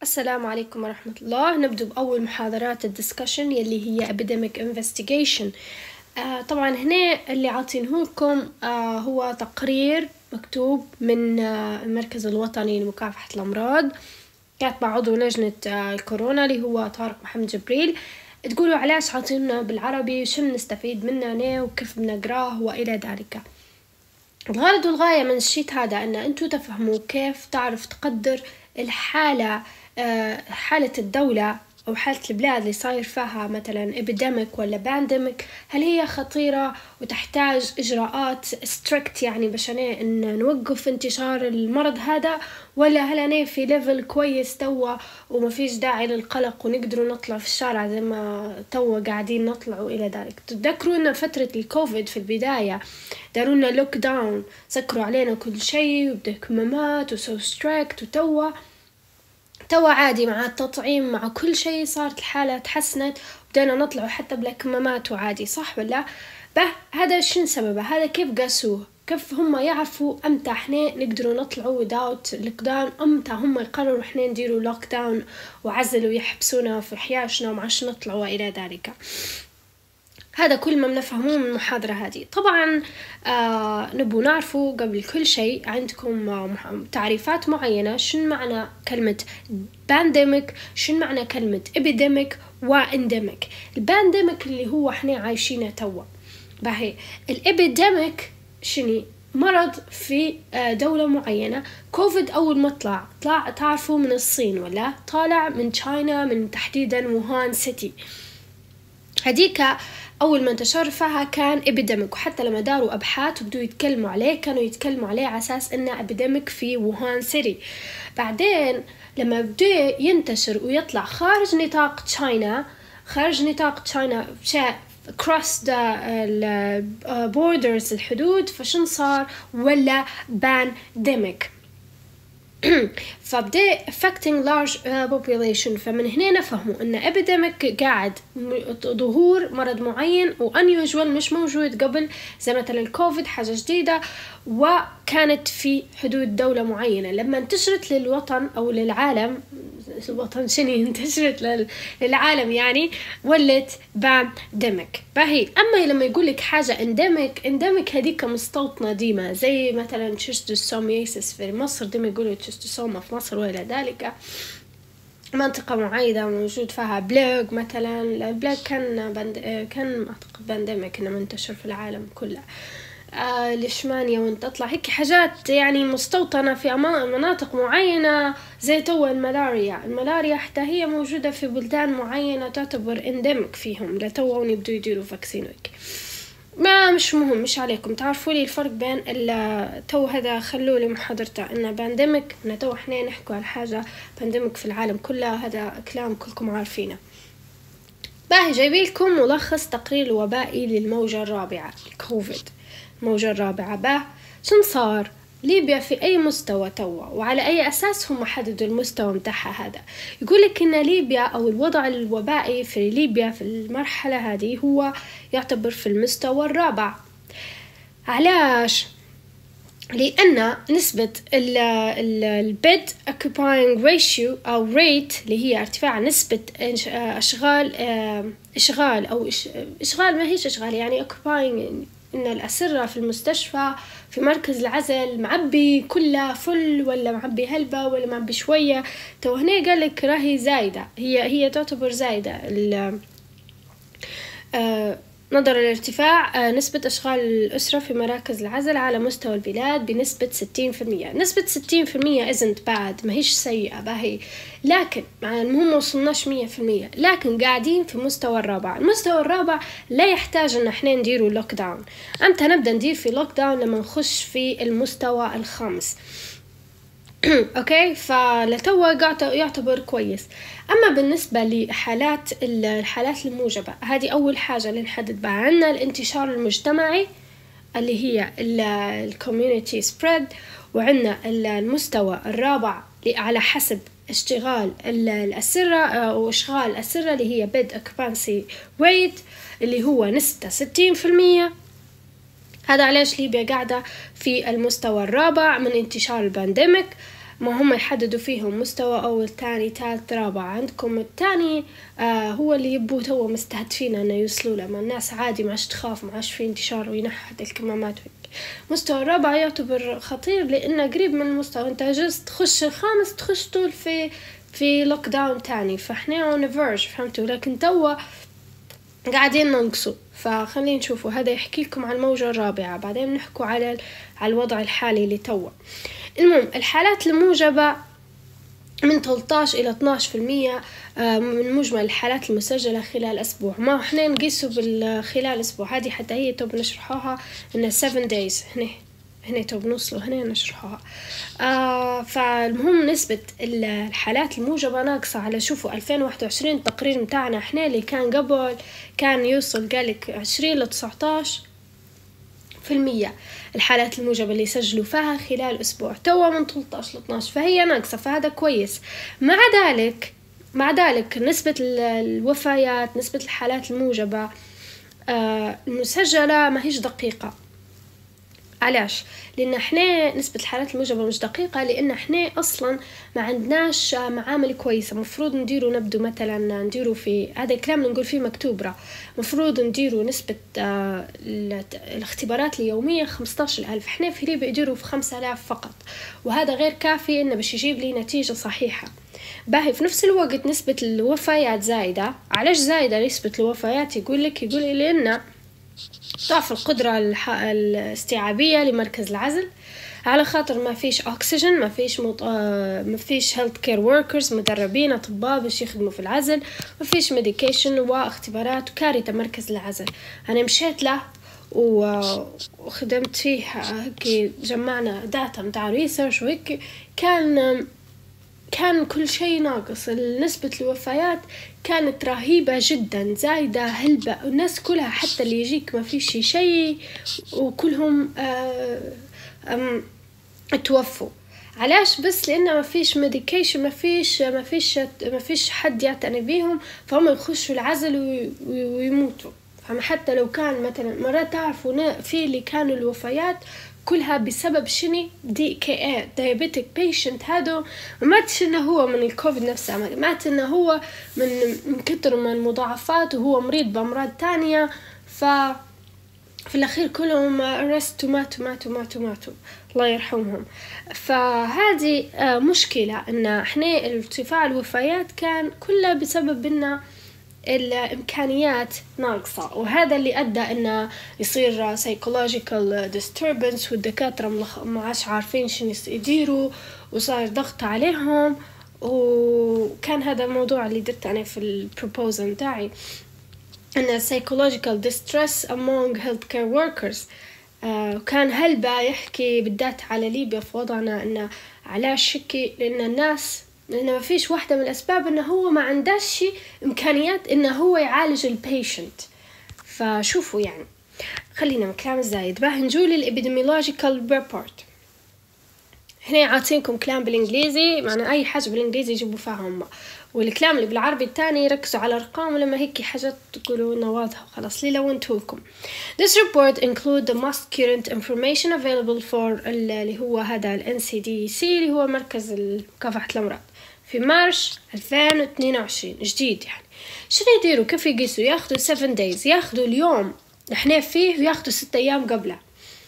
السلام عليكم ورحمة الله. نبدأ بأول محاضرات الدسكشن يلي هي Epidemic Investigation. طبعا هنا اللي عاطينه لكم هو تقرير مكتوب من المركز الوطني لمكافحة الأمراض، كاتبة عضو لجنة الكورونا اللي هو طارق محمد جبريل. تقولوا علاش عاطيننا بالعربي وشو نستفيد منه وكيف بنقراه وإلى ذلك. الغرض والغاية من الشيت هذا أن أنتوا تفهموا كيف تعرف تقدر الحالة، حالة الدولة أو حالة البلاد اللي صاير فيها مثلا epidemic ولا pandemic، هل هي خطيرة وتحتاج إجراءات strict يعني بشان إن نوقف انتشار المرض هذا، ولا هل أنا في ليفل كويس توا وما فيش داعي للقلق ونقدروا نطلع في الشارع زي ما توا قاعدين نطلع وإلى ذلك. تذكروا إن فترة الكوفيد في البداية دارونا لوك داون، سكروا علينا كل شيء وبدأ كمامات وسو ستريكت، وتوا عادي مع التطعيم مع كل شيء صارت الحالة تحسنت وبدأنا نطلع حتى بلا كمامات وعادي، صح ولا؟ هذا شنو سببه؟ هذا كيف قاسوه؟ كيف هم يعرفوا امتى احنا نقدروا نطلعوا without لوك داون، امتى هم يقرروا احنا نديروا لوك داون وعزلوا يحبسونا في حياشنا ومعش نطلعوا والى ذلك. هذا كل ما بنفهموه من المحاضرة هذه. طبعا نبو نعرفوا قبل كل شيء عندكم تعريفات معينة، شن معنى كلمة بانديميك، شن معنى كلمة epidemic وانديميك. البانديميك اللي هو احنا عايشينه توا، باهي الابيديميك شني؟ مرض في دولة معينة. كوفيد أول ما طلع تعرفوا من الصين ولا طالع من تشاينا، من تحديدا ووهان سيتي. هديك أول ما انتشر فيها كان epidemic، وحتى لما داروا أبحاث وبدوا يتكلموا عليه كانوا يتكلموا عليه على أساس إنه epidemic في ووهان سيتي. بعدين لما بدأ ينتشر ويطلع خارج نطاق تشاينا cross the borders الحدود، فشن صار؟ ولا pandemic. فبدأ affecting large population. فمن هنا نفهموا ان epidemic قاعد ظهور مرض معين unusual مش موجود قبل، زي مثلا الكوفيد حاجة جديدة وكانت في حدود دولة معينة. لما انتشرت للوطن او للعالم، الوطن شني انتشرت للعالم يعني ولت بانديميك. باهي اما لما يقولك حاجة انديميك هذيك مستوطنة ديما، زي مثلا تشستوسومياسيس في مصر، ديما يقولوا تشستوسوما في مصر وإلى ذلك. منطقة معينة موجود فيها بلاغ مثلا، البلاغ كان أعتقد بانديميك إنه منتشر في العالم كله. ليشمانيا وانت تطلع هيك حاجات يعني مستوطنة في مناطق معينة، زي توا الملاريا حتى هي موجودة في بلدان معينة تعتبر انديميك فيهم لتوا ونبدوا يديروا فاكسين ويك. ما مش مهم، مش عليكم تعرفوا لي الفرق بين تو هذا. خلوا لي محاضرته إنه بانديميك، إنه تو إحنا نحكوا على حاجة بانديميك في العالم كله، هذا كلام كلكم عارفينه. باهي جايبيلكم ملخص تقرير الوبائي للموجة الرابعة الكوفيد. الموجة الرابعة شن صار؟ ليبيا في أي مستوى توا، وعلى أي أساس هم حددوا المستوى متاعها هذا؟ يقولك إن ليبيا أو الوضع الوبائي في ليبيا في المرحلة هذه هو يعتبر في المستوى الرابع. علاش؟ لأن نسبة البيد occupying ratio أو rate اللي هي ارتفاع نسبة إشغال ما هيش إشغال يعني occupying، إن الأسرة في المستشفى في مركز العزل معبي كلها فل ولا معبي هلبة ولا معبي شوية. تو هنا قالك راهي زايدة، هي تعتبر زايدة نظرا لارتفاع نسبة أشغال الأسرة في مراكز العزل على مستوى البلاد بنسبة 60%. نسبة 60% isn't bad، ما هيش سيئة باهي، لكن مع المهم وصلناش 100%، لكن قاعدين في مستوى الرابع. المستوى الرابع لا يحتاج ان احنا نديروا لوك داون. امتى نبدأ ندير في لوك داون؟ لما نخش في المستوى الخامس. اوكي، فلتوا يعتبر كويس. اما بالنسبه لحالات الحالات الموجبه، هذه اول حاجه اللي نحدد بها. عندنا الانتشار المجتمعي اللي هي الكوميونيتي سبريد، وعندنا المستوى الرابع على حسب اشتغال الأسرة أو إشغال الأسرة اللي هي bed occupancy rate اللي هو نسبة 60%. هذا علاش ليبيا قاعدة في المستوى الرابع من انتشار البانديميك. ما هم يحددوا فيهم مستوى أول تاني ثالث رابع. عندكم التاني هو اللي يبوا تو مستهدفين أنه يوصلوا له، ما الناس عادي ما عادش تخاف، ما عادش في انتشار وينحت الكمامات. مستوى الرابع يعتبر خطير لأنه قريب من المستوى، أنت جزء تخش الخامس تخش طول في لوك داون تاني، فاحنا on a verge فهمتوا، لكن توا قاعدين ننقصوا. فخلينا نشوفوا هذا يحكي لكم عن الموجة الرابعة، بعدين نحكوا على الوضع الحالي اللي توا. المهم الحالات الموجبة من 13 إلى 12% من مجمل الحالات المسجلة خلال أسبوع. ما احنا نقيسوا خلال أسبوع، هذه حتى هي توب نشرحوها إن 7 days هنا توب نوصلوا هنا نشرحوها. فالمهم نسبة الحالات الموجبة ناقصة على شوفوا 2021 التقرير متاعنا احنا اللي كان قبل كان يوصل قالك 20 ل 19% الحالات الموجبة اللي سجلوا فيها خلال أسبوع، توا من 13 ل 12، فهي ناقصة، فهذا كويس. مع ذلك نسبة الوفيات، نسبة الحالات الموجبة المسجلة ما هيش دقيقة. علاش؟ لأن احنا نسبة الحالات الموجبة مش دقيقة لأن احنا أصلا ما عندناش معامل كويسة. مفروض نبدو مثلا نديروا في هذا الكلام اللي نقول فيه مكتوب راه، مفروض نديروا نسبة الاختبارات اليومية 15,000، احنا في ليبيا يديروا في 5,000 فقط، وهذا غير كافي إنه باش يجيب لي نتيجة صحيحة. باهي في نفس الوقت نسبة الوفيات زايدة. علاش زايدة نسبة الوفيات؟ يقول لي لأن ضعف القدرة الاستيعابية لمركز العزل، على خاطر ما فيش أكسجين، ما فيش health care workers مدربين أطباء باش يخدموا في العزل، ما فيش medication واختبارات. كارثة مركز العزل. أنا مشيت له وخدمت فيه هيك، جمعنا داتا متاع ريسيرش وهيك، كان كل شيء ناقص. نسبة الوفيات كانت رهيبة جدا، زايدة هلبة، الناس كلها حتى اللي يجيك ما فيش شيء وكلهم توفوا. علاش؟ بس لأنه ما فيش ميديكيشن، ما فيش حد يعتني بيهم، فهم يخشوا العزل ويموتوا. حتى لو كان مثلا مرات تعرفوا في اللي كانوا الوفيات كلها بسبب شني diabetic patient، هذا ماتش انه هو من الكوفيد نفسه، مات انه هو من كتر من المضاعفات وهو مريض بأمراض تانية، في الأخير كلهم رستوا ماتوا الله يرحمهم. فهذه مشكلة ان احنا ارتفاع الوفيات كان كلها بسبب ان الإمكانيات ناقصة، وهذا اللي أدى إنه يصير psychological disturbance، والدكاترة ما عادش عارفين شنو يديروا، وصار ضغط عليهم. وكان هذا الموضوع اللي درت أنا في البروبوزل تاعي، إن psychological distress among healthcare workers. كان هلبا يحكي بالذات على ليبيا في وضعنا إنه علاش شكي، لأن ما فيش واحدة من الأسباب إنه هو ما عندهش إمكانيات إنه هو يعالج البيشنت. فشوفوا يعني خلينا من كلام الزايد بقى نجول الإبيديميولوجيكال ريبورت. هنا عاطينكم كلام بالإنجليزي، معنى أي حاجة بالإنجليزي يجيبوا فيهم، والكلام اللي بالعربي التاني يركزوا على أرقام، لما هيك حاجات تقولوا إنه واضحة وخلاص. لي لو انتولكم This report include the most current information available for اللي هو هذا NCDC اللي هو مركز مكافحة الأمراض في مارس 2022 جديد. يعني شنو يديروا؟ كيف يقيسوا؟ ياخدوا 7 days، ياخدوا اليوم نحن فيه وياخدوا 6 أيام قبله،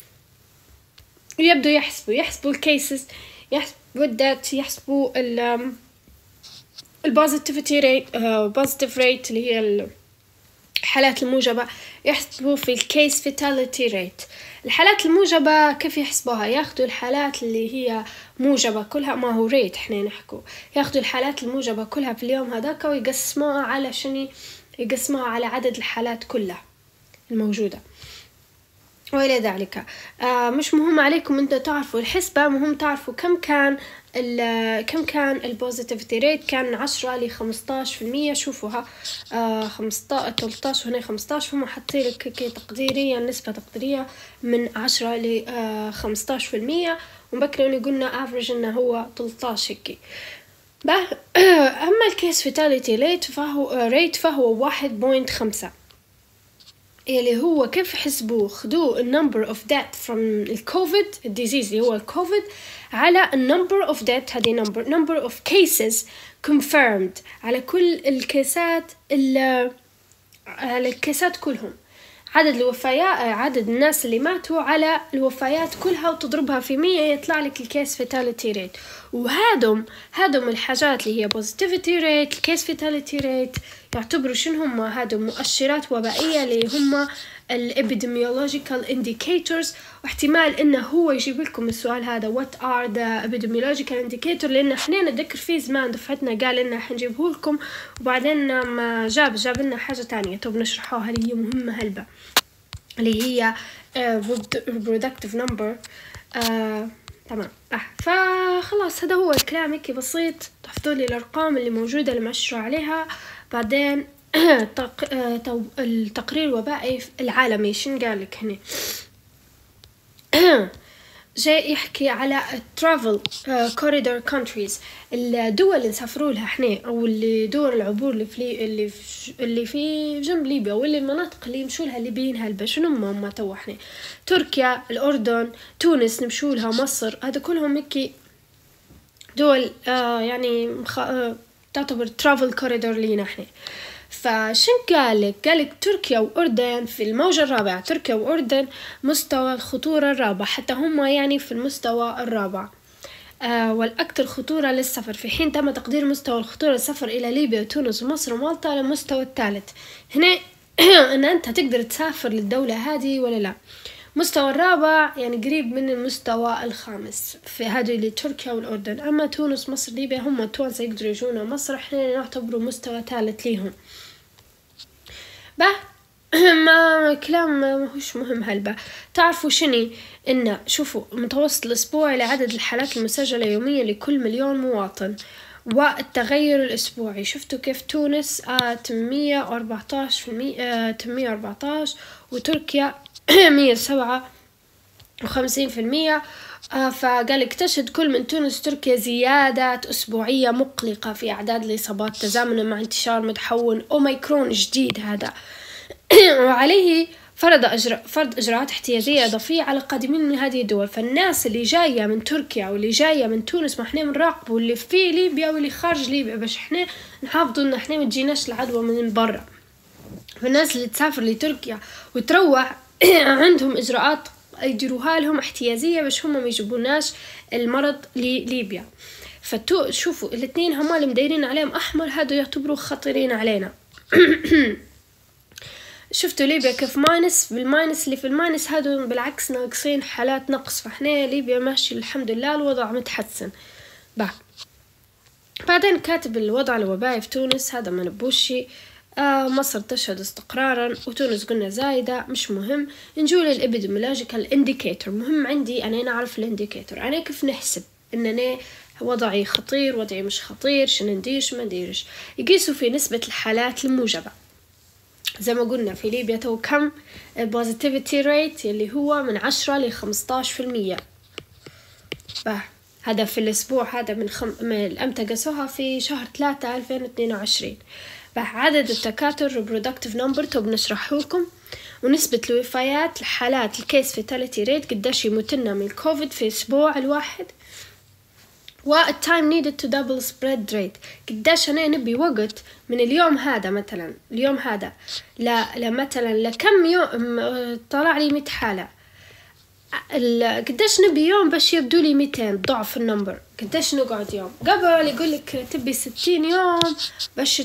ويبدوا يحسبوا الكيسز، يحسبوا الدات، يحسبوا البوزيتيفيتي ريت اللي هي الحالات الموجبة، يحسبوا في الكيس فيتاليتي ريت. الحالات الموجبة كيف يحسبوها؟ ياخدوا الحالات اللي هي موجبة كلها، ما هو ريت احنا نحكوا، ياخدوا الحالات الموجبة كلها في اليوم هذاك ويقسموها على شنو؟ يقسموها على عدد الحالات كلها الموجودة وإلى ذلك. مش مهم عليكم انتوا تعرفوا الحسبة، مهم تعرفوا كم كان البوزيتيفيتي ريت. كان 10 ل 15%. شوفوها 15 13 وهنا 15، هم حاطين لك تقديريا نسبة تقديرية من 10 ل 15%، ومبكرين قلنا افريج انه هو 13 هيك. اما الكيس فيتاليتي ريت فهو 1.5. اللي هو كيف يحسبوه، خدوه number of death from الكوفيد disease اللي هو الكوفيد على number of death، هذه number of cases confirmed على كل الكيسات على الكيسات كلهم، عدد الوفيات، عدد الناس اللي ماتوا على الوفيات كلها، وتضربها في 100 يطلع لك الكيس fatality rate. وهادم الحاجات اللي هي positivity rate، الكيس fatality rate، يعتبروا شنو هم هادم مؤشرات وبائية اللي هم epidemiological indicators. واحتمال انه هو يجيب لكم السؤال هذا what are the epidemiological indicator، لان احنا نتذكر في زمان دفعتنا قال لنا حنجيبه لكم، وبعدين ما جاب لنا حاجة تانية طب نشرحوها اللي هي مهمة هلبة، اللي هي reproductive number. تمام. فخلاص هذا هو الكلام هيك بسيط، تحفظوا لي الارقام اللي موجودة اللي مشروع عليها. بعدين التقرير الوبائي العالمي شن قال لك هنا؟ جاي يحكي على travel corridor countries، الدول اللي نسافروا لها احنا، او اللي دول العبور اللي في جنب ليبيا، واللي المناطق اللي يمشوا لها الليبيين هلبا شنو هم تو احنا؟ تركيا، الاردن، تونس نمشوا لها، مصر، هذا كلهم هيك دول يعني تعتبر travel corridor لينا احنا. فشن قالك تركيا وأردن في الموجة الرابعة، تركيا وأردن مستوى الخطورة الرابع، حتى هم يعني في المستوى الرابع والأكثر خطورة للسفر، في حين تم تقدير مستوى الخطورة للسفر إلى ليبيا وتونس ومصر ومالطا للمستوى الثالث. هنا إن أنت تقدر تسافر للدولة هذه ولا لا. مستوى الرابع يعني قريب من المستوى الخامس في هذه اللي تركيا والأردن، أما تونس مصر ليبيا هم التوانسة يقدروا يجونا مصر، إحنا نعتبره مستوى ثالث ليهم. ما كلام ماهوش مهم هلبا. تعرفوا شني إن شوفوا متوسط الأسبوع لعدد الحالات المسجلة يوميا لكل مليون مواطن، والتغير الأسبوعي شفتوا كيف تونس 814%، وتركيا 157%. فقال تشهد كل من تونس وتركيا زيادات أسبوعية مقلقة في أعداد الإصابات تزامنا مع انتشار متحول أوميكرون جديد هذا. وعليه فرض إجراءات احتياطية إضافية على القادمين من هذه الدول. فالناس اللي جاية من تركيا واللي جاية من تونس ما احنا بنراقبوا اللي في ليبيا واللي خارج ليبيا، باش احنا نحافظوا ان احنا ما تجيناش العدوى من برا. فالناس اللي تسافر لتركيا وتروح عندهم إجراءات يديروها لهم احتيازية باش هم ما يجيبوناش المرض لليبيا. شوفوا الاثنين هما اللي مديرين عليهم أحمر، هادو يعتبروا خطيرين علينا. شفتوا ليبيا كيف ماينس، بالماينس اللي في الماينس هادو بالعكس ناقصين حالات نقص، فاحنا ليبيا ماشي الحمد لله الوضع متحسن. بعدين كاتب الوضع الوبائي في تونس هذا ما نبوشي. مصر تشهد استقرارا، وتونس قلنا زايدة مش مهم. نجول الابيديميولوجيكال انديكيتور، مهم عندي أنا نعرف الانديكيتور، أنا كيف نحسب إن أنا وضعي خطير وضعي مش خطير، شنو نديرش ما نديرش. يقيسوا في نسبة الحالات الموجبة زي ما قلنا في ليبيا تو كم positivity rate اللي هو من 10 ل 15%. هذا في الأسبوع هذا من الأمتى قاسوها في شهر 3 2022. عدد التكاتر reproductive number طب نشرحه لكم، ونسبة الوفيات الحالات الكيس fatality rate قداش يموتنا من الكوفيد في أسبوع الواحد، والtime needed to double spread rate قداش أنا نبي وقت من اليوم هذا مثلا اليوم هذا مثلا لكم يوم طلع لي 100 حالة، قداش نبي يوم باش يبدو لي 200 ضعف النمبر، قداش نقعد يوم. قبل يقولك تبي 60 يوم باش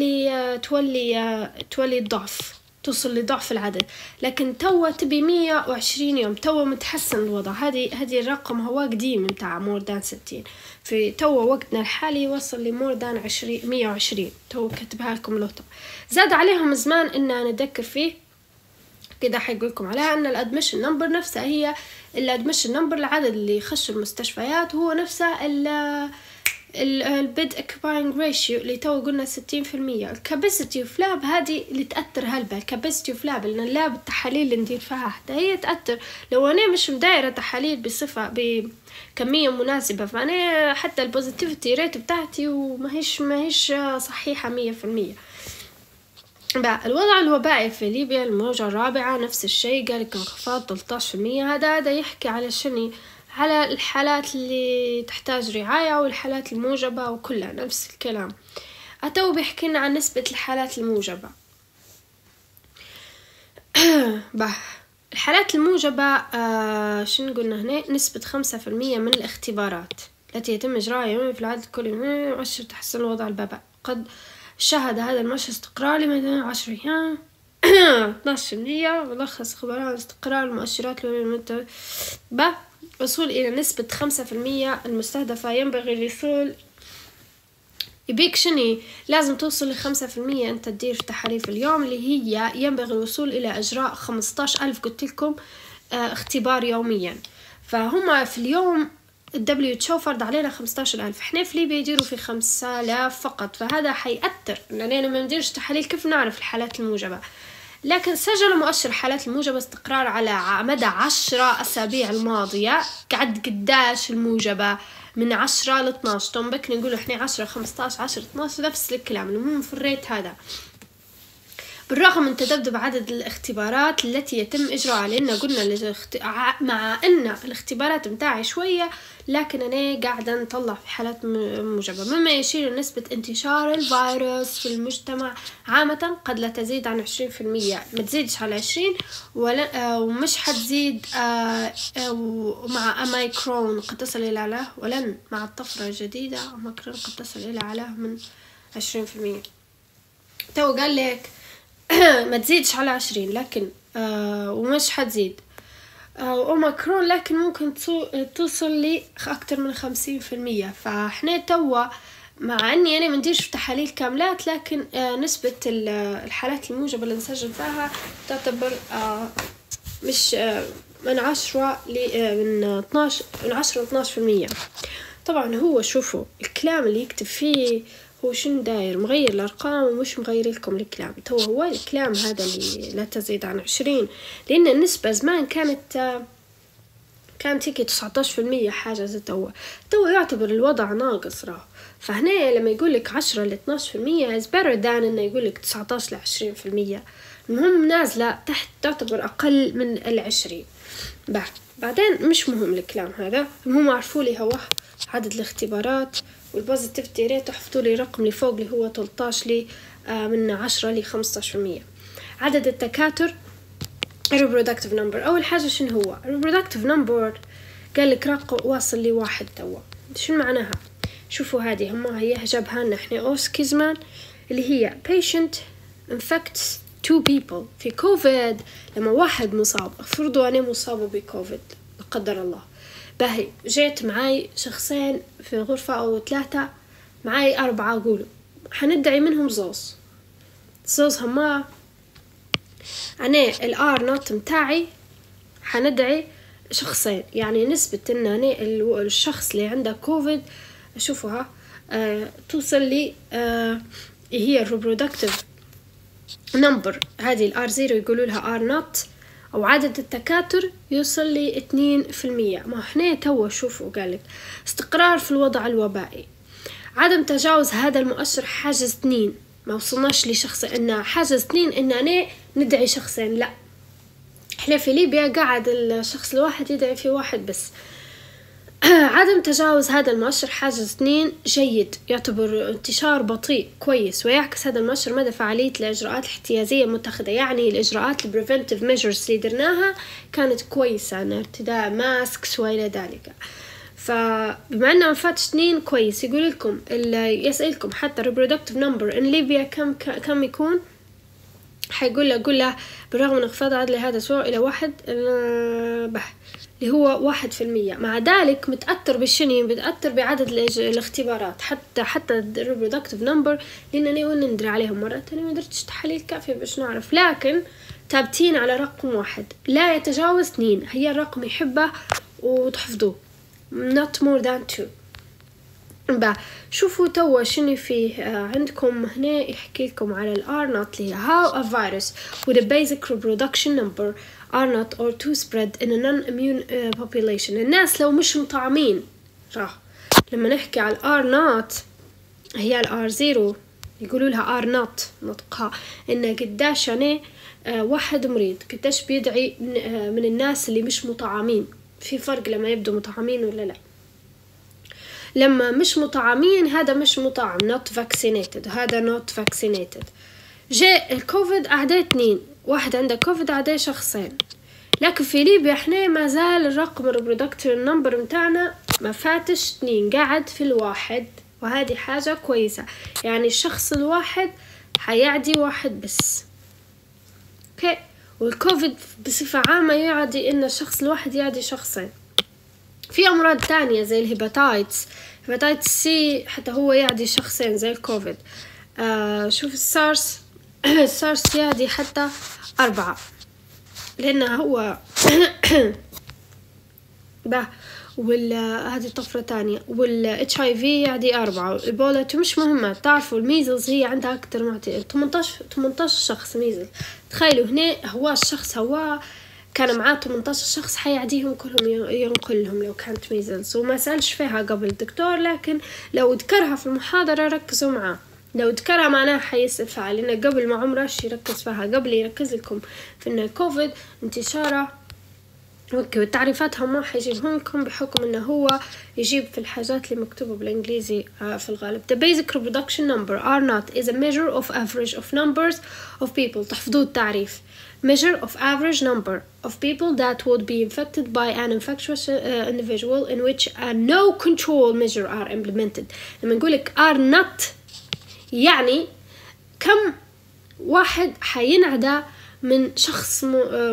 تولي الضعف، توصل لضعف العدد، لكن توا تبي 120 يوم. توا متحسن الوضع، هذه الرقم هو قديم متاع موردان 60، في توا وقتنا الحالي وصل لموردان 120. توا كتبها لكم لوطة. زاد عليهم زمان إن نذكر فيه كده حيقولكم عليها أن الأدميشن نمبر نفسها هي الأدميشن نمبر، العدد اللي يخش المستشفيات هو نفسها البيد اكيباينج ريشيو اللي تو قلنا 60%. الكاباسيتي اوف لاب هذه اللي تأثر هلبا، الكاباسيتي اوف لاب لأن اللاب التحاليل اللي ندير فيها حتى هي تأثر. لو أنا مش مدايرة تحاليل بصفة بكمية مناسبة، فأنا حتى البوزيتيفيتي ريت بتاعتي وما هيش صحيحة 100%. بقى الوضع الوبائي في ليبيا الموجة الرابعة نفس الشيء، قالك انخفاض 13%. هذا يحكي على شنو؟ على الحالات اللي تحتاج رعاية والحالات الموجبة وكلها نفس الكلام. أتو بيحكينا عن نسبة الحالات الموجبة. الحالات الموجبة شنو قلنا هنا؟ نسبة 5% من الاختبارات التي يتم إجراءها يوميا في العدد الكلي مؤشر تحسن الوضع الوباء. قد شهد هذا المؤشر استقرار لمدة 10 أيام 12%. ملخص خبراء استقرار المؤشرات وصول إلى نسبة 5% المستهدفة. ينبغي الوصول يبيك شني؟ لازم توصل ل5%. أنت تدير في تحاليل في اليوم اللي هي ينبغي الوصول إلى إجراء 15,000 قلت لكم اختبار يوميا. فهم في اليوم WHO فرض علينا 15,000، احنا في ليبيا يديروا في 5,000 فقط. فهذا حيأثر لأننا ما نديرش تحاليل. كيف نعرف الحالات الموجبة؟ لكن سجل مؤشر الحالات الموجبة استقرار على مدى 10 أسابيع الماضية. قداش الموجبة؟ من 10 ل 12. تنبك نقول احنا 10 15 10 12 نفس الكلام. المهم في الريت هذا بالرغم من تذبذب عدد الاختبارات التي يتم إجراءها، لأن قلنا مع أن الاختبارات متاعي شوية لكن أنا قاعدة نطلع في حالات موجبة، مما يشير لنسبة انتشار الفيروس في المجتمع عامة قد لا تزيد عن 20%. ما تزيدش على 20 ومش حتزيد مع أوميكرون قد تصل إلى أعلاه، ولن مع الطفرة الجديدة أوميكرون قد تصل إلى أعلاه من 20%. تو قال لك ما تزيدش على 20 لكن ومش حتزيد أوميكرون لكن ممكن توصل لي أكتر من 50%. فإحنا توا مع أني أنا منديرش في تحاليل كاملات لكن نسبة الحالات الموجبة اللي نسجل فيها تعتبر مش من 10 من 12 من 10 ل 12%. طبعا هو شوفوا الكلام اللي يكتب فيه هو شنو داير، مغير الأرقام ومش مغير لكم الكلام. هو الكلام هذا اللي لا تزيد عن 20 لأن النسبة زمان كانت هيك 19% حاجة زي تو يعتبر الوضع ناقص راه. فهنا لما يقولك 10 ل 12% is better than إنه يقولك 19 ل 20%. المهم نازلة تحت تعتبر أقل من 20. بعدين مش مهم الكلام هذا، المهم عرفوا لي هو عدد الاختبارات والبوزيتيفيتي ريت. تحفظوا لي الرقم اللي فوق اللي هو 13 من 10 ل 15%. عدد التكاثر reproductive number. أول حاجة شنو هو reproductive number؟ قال لك رقم واصل لي 1 توا. شنو معناها؟ شوفوا هذه هي جابها لنا احنا أوسكيزمان اللي هي patient infects 2 people في كوفيد. لما واحد مصاب، افرضوا أنا مصابة بكوفيد لا قدر الله، باهي جيت معاي شخصين في غرفة أو 3، معاي 4 قولوا حندعي منهم زوز هما أنا الآر نوت متاعي حندعي شخصين. يعني نسبة إن أنا الشخص اللي عنده كوفيد أشوفها توصل لي هي reproductive number. هذه الآر 0 يقولوا لها آر نوت، أو عدد التكاثر يوصل لي 2%. ما احنا توا شوفوا قالك استقرار في الوضع الوبائي، عدم تجاوز هذا المؤشر حاجز 2. ما وصلناش لشخص إن حاجز 2 إن أنا ندعي شخصين، لا احنا في ليبيا قاعد الشخص الواحد يدعي في واحد بس. عدم تجاوز هذا المؤشر حاجز 2 جيد، يعتبر انتشار بطيء كويس، ويعكس هذا المؤشر مدى فعالية الإجراءات الاحتيازية المتخذة. يعني الإجراءات البريفنتيف ميجرز اللي درناها كانت كويسة، ارتداء ماسكس وإلى ذلك. فبما أنه ما فاتش 2 كويس. يقول لكم يسألكم حتى reproductive number in ليبيا كم يكون، حيقول له بالرغم من انخفاض عدد هذا السوء إلى 1 اللي هو 1%. مع ذلك متأثر بالشني، متأثر بعدد الاختبارات حتى reproductive number، لأنني وانا ندري عليهم مرات أنا ما درتش تحاليل كافية باش نعرف، لكن ثابتين على رقم 1 لا يتجاوز 2. هي الرقم يحبه وتحفظوه not more than 2. شوفوا توا شنو فيه عندكم هنا. يحكي لكم على الار نوت اللي هي how a virus with a basic reproduction number are not or to spread in a non-immune population. الناس لو مش مطعمين راه. لما نحكي على الار نوت هي الار 0 يقولوا لها are not نطقها، إنه قداش يعني واحد مريض قداش بيدعي من الناس اللي مش مطعمين. في فرق لما يبدو مطعمين ولا لا. لما مش مطعمين هذا مش مطعم not vaccinated، هذا not vaccinated. جاء الكوفيد أعداء 2، واحد عنده كوفيد أعداء شخصين، لكن في ليبيا احنا ما زال الرقم الريبرودكتيف نمبر متاعنا ما فاتش 2، قاعد في 1، وهذه حاجة كويسة. يعني الشخص الواحد حيعدي 1 بس. اوكي، والكوفيد بصفة عامة يعدي ان الشخص الواحد يعدي شخصين. في امراض تانية زي الهيباتايتس سي حتى هو يعدي شخصين زي الكوفيد. شوف السارس السارس يعدي حتى 4، لأنه هو ده. هذه طفرة تانية. HIV يعدي 4. إيبولا مش مهمة، تعرفوا الميزلز هي عندها أكتر معطي 18 شخص ميزلز. تخيلوا هنا هو الشخص هو كان معاه 18 شخص حيعديهم كلهم ينقلهم لو كانت ميزلز، وما سألش فيها قبل الدكتور، لكن لو ذكرها في المحاضرة ركزوا معاه. لو ذكرها معناها حيسأل فيها، لأن قبل ما عمرش يركز فيها، قبل يركز لكم في إن الكوفيد انتشاره وتعريفاتها ما حيجيبهم لكم بحكم إنه هو يجيب في الحاجات اللي مكتوبة بالإنجليزي في الغالب. The basic reproduction number R naught is a measure of average of numbers of people. تحفظوا التعريف. Measure of average number of people that would be infected by an infectious individual in which no control measure are implemented. لما نقولك R naught يعني كم واحد حينعدى من شخص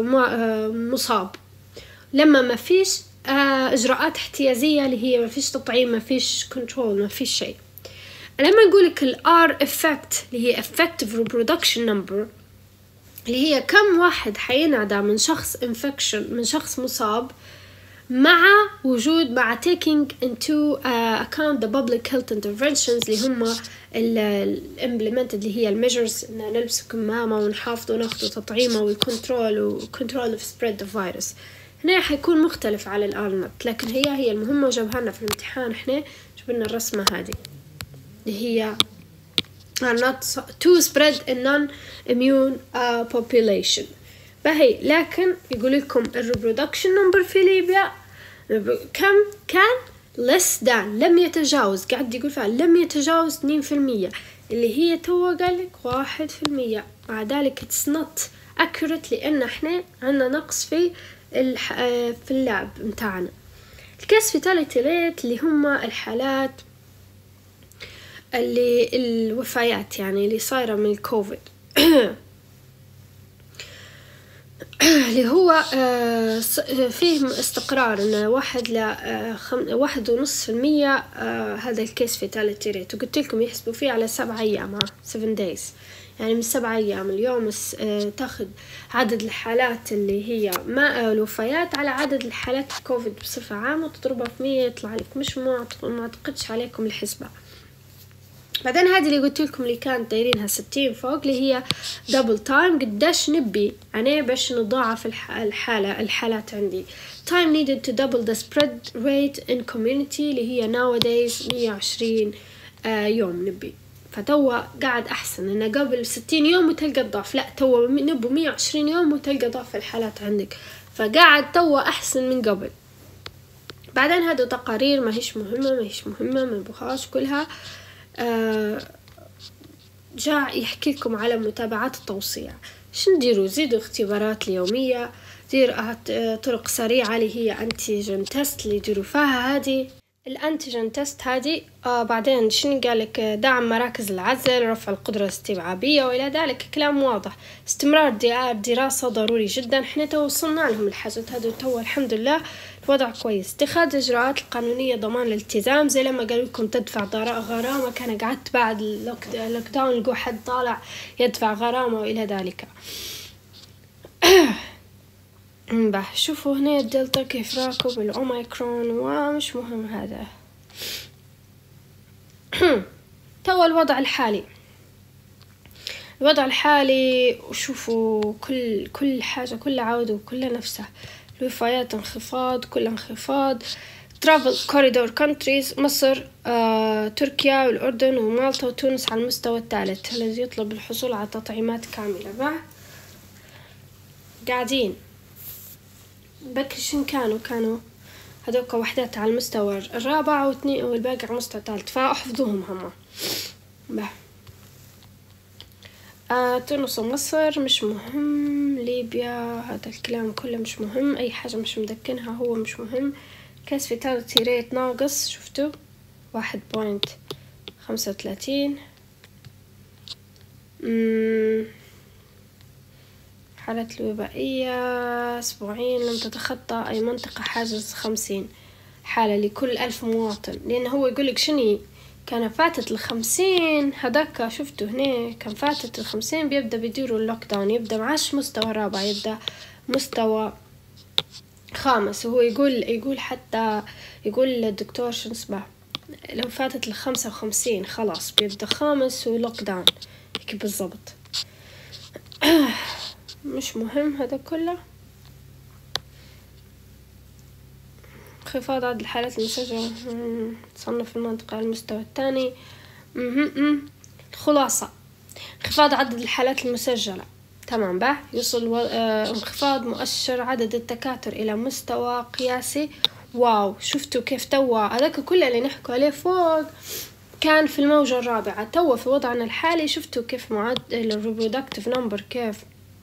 مصاب لما ما فيش إجراءات احتيازية اللي هي ما فيش تطعيم، ما فيش كنترول، ما فيش شيء. لما نقولك ال R effect اللي هي effective reproduction number اللي هي كم واحد حينعدى من شخص infection، من شخص مصاب، مع taking into account the public health interventions اللي هم implemented اللي هي measures إن نلبس كمامة ونحافظ وناخذ تطعيمه والكنترول of spread the virus. هنا حيكون مختلف على الآلنت، لكن هي المهمة وجابها لنا في الامتحان. احنا جبنا الرسمة هذه اللي هي are not to spread a non-immune population. بهي لكن يقول لكم الريبرودكشن نمبر في ليبيا كم كان less than، لم يتجاوز، قاعد يقول فعلا لم يتجاوز 2%، اللي هي تو قال لك 1%. مع ذلك it's not accurate لأن احنا عندنا نقص في اللعب متاعنا. الكيس فيتاليتي ريت اللي هم الحالات اللي الوفيات يعني اللي صايرة من الكوفيد اللي هو فيه استقرار إن 1.5% هذا الكيس فيتاليتي ريت، وقلت لكم يحسبوا فيه على 7 أيام 7 days، يعني من 7 أيام اليوم تاخد عدد الحالات اللي هي الوفيات على عدد الحالات الكوفيد بصفة عامة وتضربها في 100 يطلع لك. مش ما أعتقدش عليكم الحسبة. بعدين هذه اللي قلت لكم اللي كانت دايرينها 60 فوق اللي هي دبل تايم، قداش نبي أنا باش نضاعف الحالات عندي. time needed to double the spread rate in community اللي هي nowadays 120 يوم نبي. فتوا قاعد أحسن إنه قبل 60 يوم وتلقى الضعف، لا توا نبو 120 يوم وتلقى ضعف الحالات عندك، فقاعد توا أحسن من قبل. بعدين هذا تقارير ما هيش مهمة ما نبغاش كلها. جاء يحكي لكم على متابعات التوصية. شو نديروا؟ زيدوا اختبارات اليومية، دير طرق سريعة اللي هي أنتيجين تيست اللي يديروا فيها هذه الأنتيجين تيست هذه. بعدين شنو قالك؟ دعم مراكز العزل، رفع القدرة الاستيعابية وإلى ذلك، كلام واضح. استمرار دراسة ضروري جدا. احنا توصلنا لهم الحاجات هذه تو الحمد لله الوضع كويس. اتخاذ الإجراءات القانونية ضمان الالتزام، زي لما قالوا لكم تدفع غرامة، كان قعدت بعد اللوك داون لقوا حد طالع يدفع غرامة وإلى ذلك. شوفوا هنا الدلتا كيف راكب الأوميكرون، ومش مهم هذا. تو الوضع الحالي وشوفوا كل حاجة كل عودة وكل نفسه. الوفيات انخفاض، كل انخفاض. travel corridor countries مصر تركيا والأردن ومالطا وتونس على المستوى الثالث الذي يطلب الحصول على تطعيمات كاملة. بقى قاعدين بكري شن كانوا هذوك وحدات على المستوى الرابع واثنين والباقي على المستوى الثالث، فأحفظوهم هما. بقى تونس ومصر مش مهم، ليبيا هذا الكلام كله مش مهم، أي حاجة مش مدكنها هو مش مهم. كيس فيتاليتي ريت ناقص، شفتوا 1.35. حالة الوبائية أسبوعين لم تتخطى أي منطقة حاجز 50 حالة لكل 1000 مواطن، لأنه هو يقولك شني كان فاتت 50 هداك. شفتوا هنا كان فاتت 50 بيبدأ بيديروا اللوك داون، يبدأ معاش مستوى رابع، يبدأ مستوى خامس. وهو يقول حتى يقول الدكتور شو اسمه لو فاتت 55 خلاص بيبدأ خامس ولوك داون هيك بالضبط. مش مهم هذا كله. انخفاض عدد الحالات المسجلة تصنف المنطقة على المستوى الثاني. الخلاصة انخفاض عدد الحالات المسجلة تمام. به يوصل انخفاض مؤشر عدد التكاتر إلى مستوى قياسي. واو شفتوا كيف توا هذاك كله اللي نحكوا عليه فوق كان في الموجة الرابعة، توا في وضعنا الحالي شفتوا كيف معدل الريبرودكتيف نمبر كيف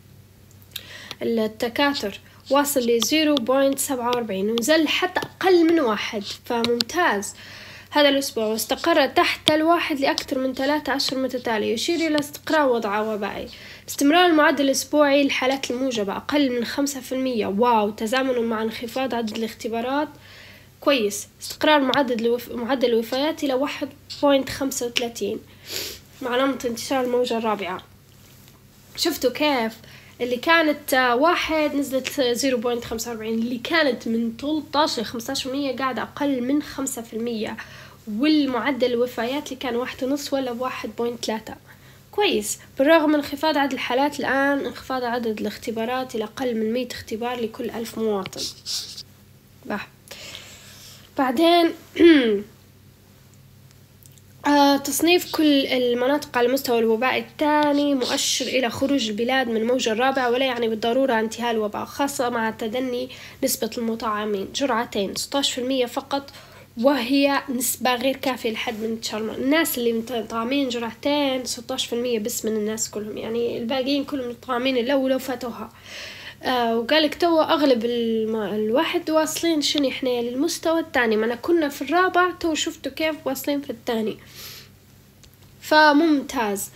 التكاثر واصل ل 0.47 ونزل حتى أقل من 1، فممتاز هذا الأسبوع. واستقر تحت 1 لأكثر من 3 أشهر متتالية، يشير إلى استقرار وضع وبائي. استمرار المعدل الأسبوعي للحالات الموجبة أقل من 5%. واو تزامن مع انخفاض عدد الاختبارات كويس. استقرار معدل الوفيات إلى 1.35 مع نمط انتشار الموجة الرابعة. شفتوا كيف اللي كانت 1 نزلت 0.45، اللي كانت من 13 ل 15% قاعدة أقل من 5%، والمعدل الوفيات اللي كان 1.5 ولا 1.3 كويس. بالرغم من انخفاض عدد الحالات الآن انخفاض عدد الاختبارات إلى أقل من 100 اختبار لكل 1000 مواطن. بعدين تصنيف كل المناطق على مستوى الوباء الثاني مؤشر إلى خروج البلاد من الموجة الرابعة، ولا يعني بالضرورة انتهاء الوباء، خاصة مع تدني نسبة المطعمين. جرعتين 16% فقط، وهي نسبة غير كافية لحد من انتشار الناس اللي مطعمين جرعتين 16% بس من الناس كلهم، يعني الباقيين كلهم مطعمين الأولى وفاتوها. وقالك تو أغلب الواحد واصلين شنو إحنا للمستوى الثاني، ما أنا كنا في الرابع تو شفتوا كيف واصلين في الثاني، فممتاز.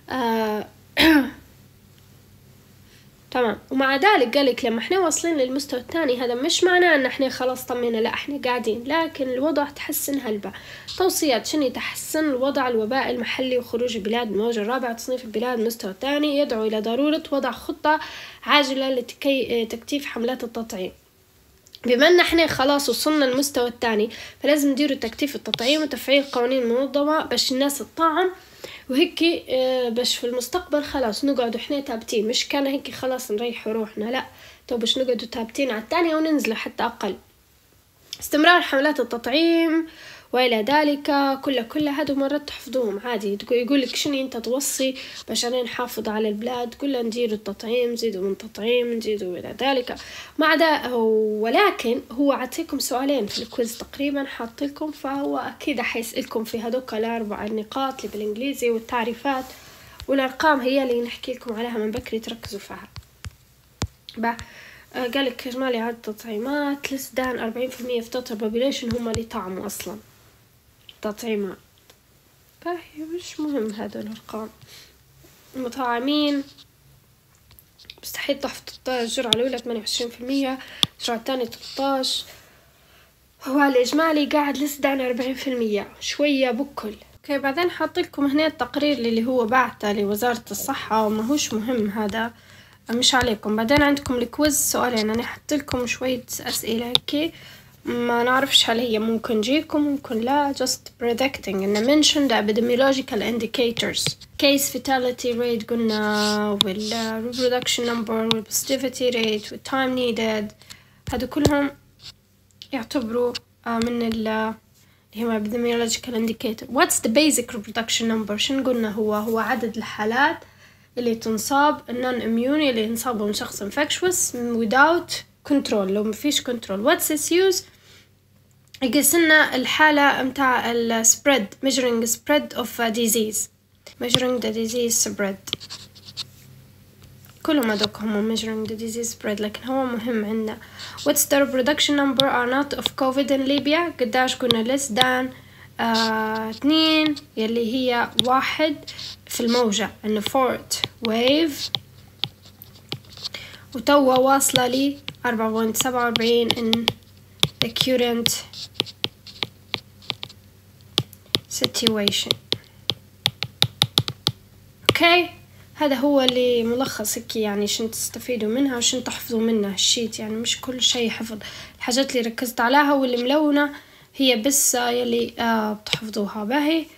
تمام. ومع ذلك قالك لما إحنا واصلين للمستوى الثاني هذا مش معناه إن إحنا خلاص طمينا، لا إحنا قاعدين، لكن الوضع تحسن هلبة. توصيات شنو تحسن الوضع الوباء المحلي وخروج البلاد من الموجة الرابعة. تصنيف البلاد مستوى الثاني يدعو إلى ضرورة وضع خطة عاجلة لتكثيف حملات التطعيم. بما أن احنا خلاص وصلنا المستوى الثاني فلازم نديروا تكثيف التطعيم وتفعيل قوانين منظمة باش الناس تطعم، وهيك باش في المستقبل خلاص نقعدوا احنا ثابتين، مش كان هيك خلاص نريح روحنا، لا تو باش نقعدوا ثابتين على الثانية وننزلوا حتى أقل. استمرار حملات التطعيم وإلى ذلك كل هادو مرات تحفظوهم عادي. يقولك شنو انت توصي باش أنا نحافظ على البلاد كلها، نديروا التطعيم، نزيدوا من تطعيم، نزيدوا إلى ذلك. مع ده ولكن هو عطيكم سؤالين في الكويز تقريبا حاطلكم، فهو أكيد حيسألكم في هذوك الأربع النقاط اللي بالإنجليزي والتعريفات والأرقام هي اللي نحكي لكم عليها من بكري تركزوا فيها. قالك إجمالي عدد التطعيمات less than 40% في total population هم اللي طعموا أصلا تطعيمات. مش مهم هذا الأرقام. المطعمين مستحيل تحفظ الجرعة الأولى 28%، الجرعة الثانية 13، هو الإجمالي قاعد less than 40% شوية بكل. اوكي بعدين حاط لكم هنا التقرير اللي هو بعته لوزارة الصحة وما هوش مهم هذا مش عليكم. بعدين عندكم الكويز سؤالين، أنا حط لكم شوية أسئلة هيك ما نعرفش هل هي ممكن جيكم ممكن لا. just predicting إن mention the epidemiological indicators case fatality rate قلنا وال reproduction number وال positivity rate وال time needed، هذا كلهم يعتبروا من اللي هي epidemiological indicator. What's the basic reproduction number؟ شنو قلنا هو عدد الحالات اللي تنصاب non immune اللي ينصابوا من شخص infectious without control لو مفيش control. What's its use؟ يقيس لنا الحالة متاع spread measuring spread of disease measuring the disease spread. كلهم هذوك هم measuring the disease spread لكن هو مهم عندنا. What's the reproduction number or not of COVID in Libya؟ قداش قلنا less than 2 يلي هي 1 في الموجة إنه fourth wave وتوا واصلة لي 4.47 in the current situation. okay هذا هو اللي ملخص هيك يعني شن تستفيدوا منها وشن تحفظوا منها الشيت يعني مش كل شيء حفظ. الحاجات اللي ركزت عليها واللي ملونة هي بس يلي بتحفظوها باهي.